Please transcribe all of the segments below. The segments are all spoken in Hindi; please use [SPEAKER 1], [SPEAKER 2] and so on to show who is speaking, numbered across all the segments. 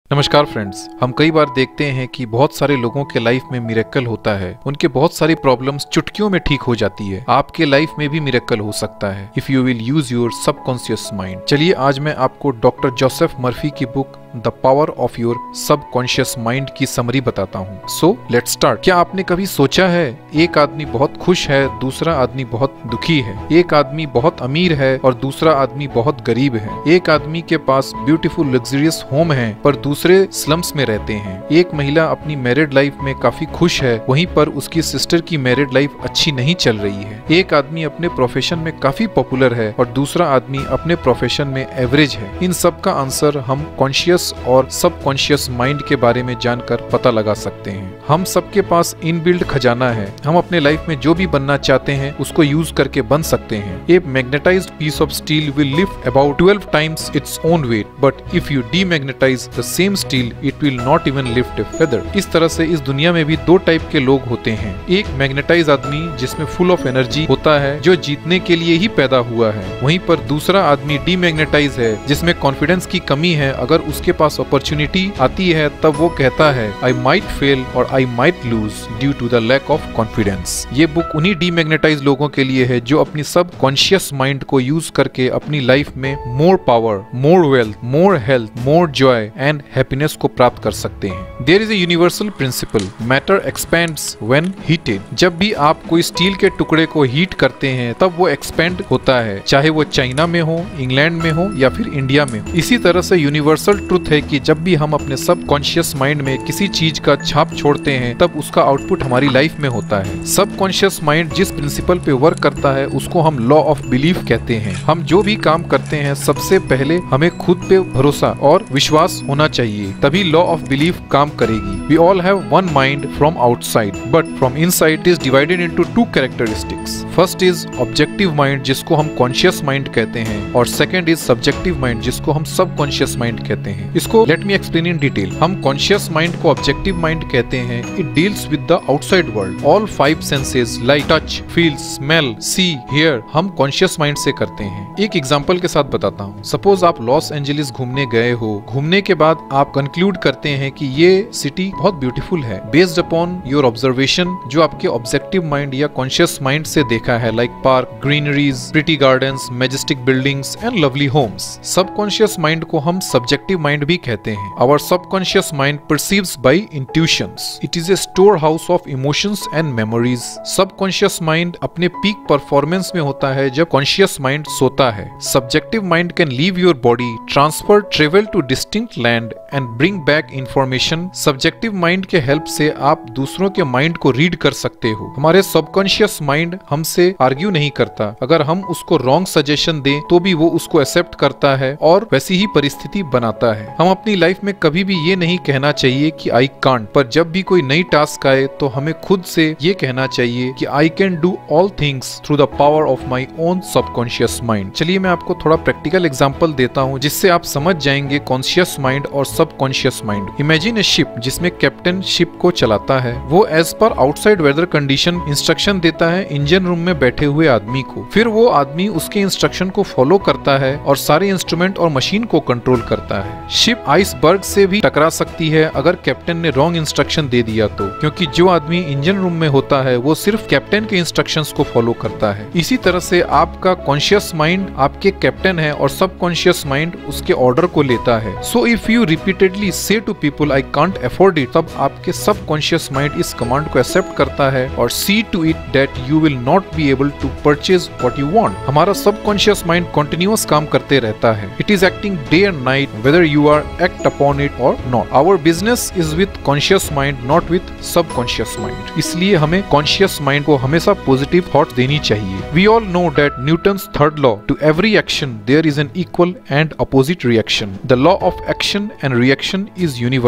[SPEAKER 1] नमस्कार फ्रेंड्स, हम कई बार देखते हैं कि बहुत सारे लोगों के लाइफ में मिरेकल होता है। उनके बहुत सारी प्रॉब्लम्स चुटकियों में ठीक हो जाती है। आपके लाइफ में भी मिरेकल हो सकता है if you will use your subconscious mind. चलिए आज मैं आपको डॉक्टर जोसेफ मर्फी की book the power of your subconscious mind की समरी बताता हूँ। So let's start. क्या आपने कभी सोचा है एक आदमी बहुत खुश है, दूसरा आदमी बहुत दुखी है। एक आदमी बहुत अमीर है और दूसरा आदमी बहुत गरीब है। एक आदमी के पास ब्यूटीफुल लग्जरियस होम है पर दूसरे स्लम्स में रहते हैं। एक महिला अपनी मैरिड लाइफ में काफी खुश है, वहीं पर उसकी सिस्टर की मैरिड लाइफ अच्छी नहीं चल रही है। एक आदमी अपने प्रोफेशन में काफी पॉपुलर है और दूसरा आदमी अपने प्रोफेशन में एवरेज है। इन सब का आंसर हम कॉन्शियस और सबकॉन्शियस माइंड के बारे में जानकर पता लगा सकते हैं। हम सबके पास इनबिल्ट खजाना है। हम अपने लाइफ में जो भी बनना चाहते हैं उसको यूज करके बन सकते हैं। A magnetized piece of steel will lift about 12 times its own weight, but if you demagnetize the same steel it will not even lift a feather. इस तरह से इस दुनिया में भी दो टाइप के लोग होते हैं। एक मैग्नेटाइज आदमी जिसमें फुल ऑफ एनर्जी होता है, जो जीतने के लिए ही पैदा हुआ है। वहीं पर दूसरा आदमी डीमैग्नेटाइज है जिसमें कॉन्फिडेंस की कमी है। अगर उसके पास अपॉर्चुनिटी आती है तब वो कहता है आई माइट फेल और I might lose due to the lack of confidence. ये बुक उन्हीं डीमैग्नेटाइज लोगों के लिए है जो अपनी सब कॉन्शियस माइंड को यूज करके अपनी लाइफ में more power, more wealth, more health, more joy and happiness को प्राप्त कर सकते हैं। There is a universal principle, matter expands when heated. जब भी आप कोई स्टील के टुकड़े को हीट करते हैं तब वो एक्सपेंड होता है, चाहे वो चाइना में हो, इंग्लैंड में हो या फिर इंडिया में हो। इसी तरह से यूनिवर्सल ट्रुथ है कि जब भी हम अपने सबकॉन्शियस माइंड में किसी चीज का छाप छोड़ते हैं तब उसका आउटपुट हमारी लाइफ में होता है। सबकॉन्शियस माइंड जिस प्रिंसिपल पे वर्क करता है उसको हम लॉ ऑफ बिलीफ कहते हैं। हम जो भी काम करते हैं सबसे पहले हमें खुद पे भरोसा और विश्वास होना चाहिए, तभी लॉ ऑफ बिलीफ काम करेगी। We all have one mind from outside but from inside it is divided into two characteristics. First is objective mind जिसको हम कॉन्शियस माइंड कहते हैं और सेकंड इज सब्जेक्टिव माइंड जिसको हम सबकॉन्शियस माइंड कहते हैं। इसको let me explain in detail. हम कॉन्शियस माइंड को ऑब्जेक्टिव माइंड कहते हैं। It deals with the outside world. All 5 senses like touch, feel, smell, see, hear हम कॉन्शियस माइंड से करते हैं। एक एग्जांपल के साथ बताता हूँ। सपोज आप लॉस एंजलिस घूमने गए हो। घूमने के बाद आप कंक्लूड करते हैं कि ये सिटी बहुत ब्यूटीफुल है बेस्ड अपॉन योर ऑब्जर्वेशन जो आपके ऑब्जेक्टिव माइंड या कॉन्शियस माइंड से देखा है, like park, greeneries, pretty gardens, majestic buildings and lovely homes. Subconscious mind को हम सब्जेक्टिव माइंड भी कहते हैं। Our subconscious mind perceives by intuitions. It is a storehouse of emotions and memories. Subconscious mind अपने peak performance में होता है जब conscious mind सोता है। Subjective mind can leave your body, transfer, travel to distinct land and bring back information. Subjective mind के help से आप दूसरों के mind को read कर सकते हो। हमारे subconscious mind हमसे argue नहीं करता। अगर हम उसको wrong suggestion दें तो भी वो उसको accept करता है और वैसी ही परिस्थिति बनाता है। हम अपनी लाइफ में कभी भी ये नहीं कहना चाहिए कि आई कांट, पर जब भी कोई नई टास्क आए तो हमें खुद से ये कहना चाहिए कि I can do all things through the power of my own subconscious mind. चलिए मैं आपको थोड़ा प्रैक्टिकल एग्जांपल देता हूँ जिससे आप समझ जाएंगे कॉन्शियस माइंड और subconscious mind. Imagine a ship जिसमें कैप्टन शिप को चलाता है। वो as per outside weather condition instruction देता है इंजन रूम में बैठे हुए आदमी को। फिर वो आदमी उसके इंस्ट्रक्शन को फॉलो करता है और सारे इंस्ट्रूमेंट और मशीन को कंट्रोल करता है। शिप आइसबर्ग से भी टकरा सकती है अगर कैप्टन ने रॉन्ग इंस्ट्रक्शन दे दिया तो, क्योंकि जो आदमी इंजन रूम में होता है वो सिर्फ कैप्टन के इंस्ट्रक्शंस को फॉलो करता है। इसी तरह से आपका कॉन्शियस माइंड आपके कैप्टन है और सबकॉन्शियस माइंड उसके ऑर्डर को लेता है। So if you repeatedly say to people I can't afford it, तब आपके सबकॉन्शियस माइंड इस कमांड को एक्सेप्ट करता है और see to it that you will not be able to purchase what you want. हमारा सबकॉन्शियस माइंड कंटिन्यूअस काम करते रहता है। It is acting day and night whether you are act upon it or not. Our business is with conscious mind, not with subconscious mind. इसलिए हमें conscious mind को हमेशा positive thoughts देनी चाहिए। We all know that Newton's third law, to every action there is an equal and opposite reaction. The law of action and reaction is universal.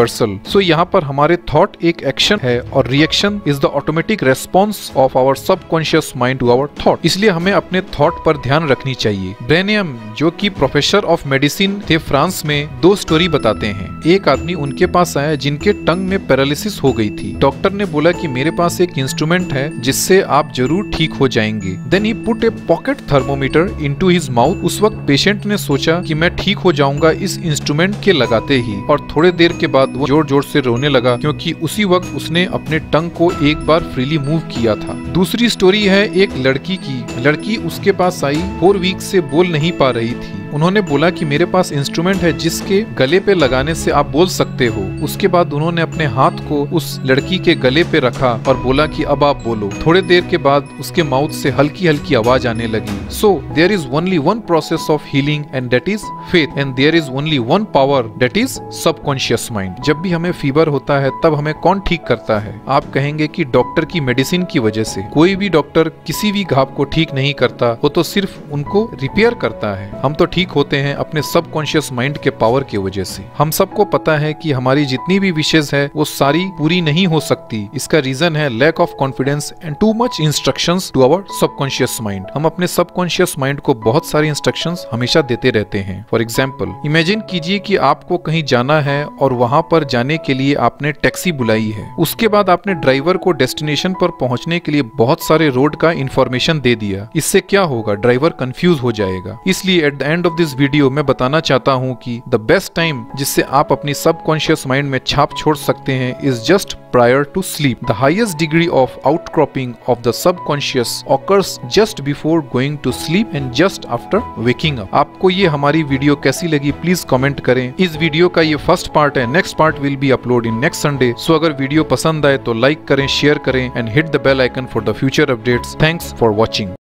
[SPEAKER 1] सो यहाँ पर हमारे थॉट एक एक्शन है और reaction is the automatic response of our subconscious mind to our thought. इसलिए हमें अपने थॉट पर ध्यान रखनी चाहिए। ब्रेनियम जो कि प्रोफेसर ऑफ मेडिसिन थे फ्रांस में, 2 स्टोरी बताते हैं। एक आदमी उनके पास आया जिनके टंग में पैरालिसिस हो गई थी। डॉक्टर ने बोला कि मेरे पास एक इंस्ट्रूमेंट है जिससे आप जरूर ठीक हो जाएंगे। Then he put a pocket thermometer into his mouth. उस वक्त पेशेंट ने सोचा कि मैं ठीक हो जाऊंगा इस इंस्ट्रूमेंट के लगाते ही, और थोड़े देर के बाद वो जोर जोर से रोने लगा क्योंकि उसी वक्त उसने अपने टंग को एक बार फ्रीली मूव किया था। दूसरी स्टोरी है एक लड़की की। लड़की उसके पास आई, 4 वीक से बोल नहीं पा रही थी। उन्होंने बोला कि मेरे पास इंस्ट्रूमेंट है जिसके गले पे लगाने से आप बोल सकते हो। उसके बाद उन्होंने अपने हाथ को उस लड़की के गले पे रखा और बोला कि अब आप बोलो। थोड़े देर के बाद उसके माउथ से हल्की हल्की आवाज आने लगी। So there is only one process of healing and that is faith, and there is only one power that is subconscious mind. जब भी हमें फीवर होता है तब हमें कौन ठीक करता है? आप कहेंगे कि डॉक्टर की मेडिसिन की वजह से। कोई भी डॉक्टर किसी भी घाव को ठीक नहीं करता, वो तो सिर्फ उनको रिपेयर करता है। हम तो ठीक होते हैं अपने सबकॉन्शियस माइंड के पावर की वजह से। हम सबको पता है कि हमारी जितनी भी विशेष है वो सारी पूरी नहीं हो सकती। इसका रीजन है lack of confidence and too much instructions to our subconscious mind. हम अपने सबकॉन्शियस माइंड को बहुत सारी इंस्ट्रक्शंस हमेशा देते रहते हैं। फॉर एग्जाम्पल, इमेजिन कीजिए कि आपको कहीं जाना है और वहां पर जाने के लिए आपने टैक्सी बुलाई है। उसके बाद आपने ड्राइवर को डेस्टिनेशन पर पहुंचने के लिए बहुत सारे रोड का इंफॉर्मेशन दे दिया। इससे क्या होगा? ड्राइवर कंफ्यूज हो जाएगा। इसलिए at the end of this video मैं बताना चाहता हूँ कि द बेस्ट टाइम जिससे आप अपनी सबकॉन्शियस माइंड में छाप छोड़ सकते हैं is just prior to sleep. The highest degree of outcropping of the subconscious occurs just before going to sleep and just after waking up. आपको ये हमारी वीडियो कैसी लगी प्लीज कमेंट करें। इस वीडियो का ये फर्स्ट पार्ट है, next part will be upload in next Sunday. So अगर वीडियो पसंद आए तो लाइक करें, शेयर करें and hit the bell icon for the future updates. Thanks for watching.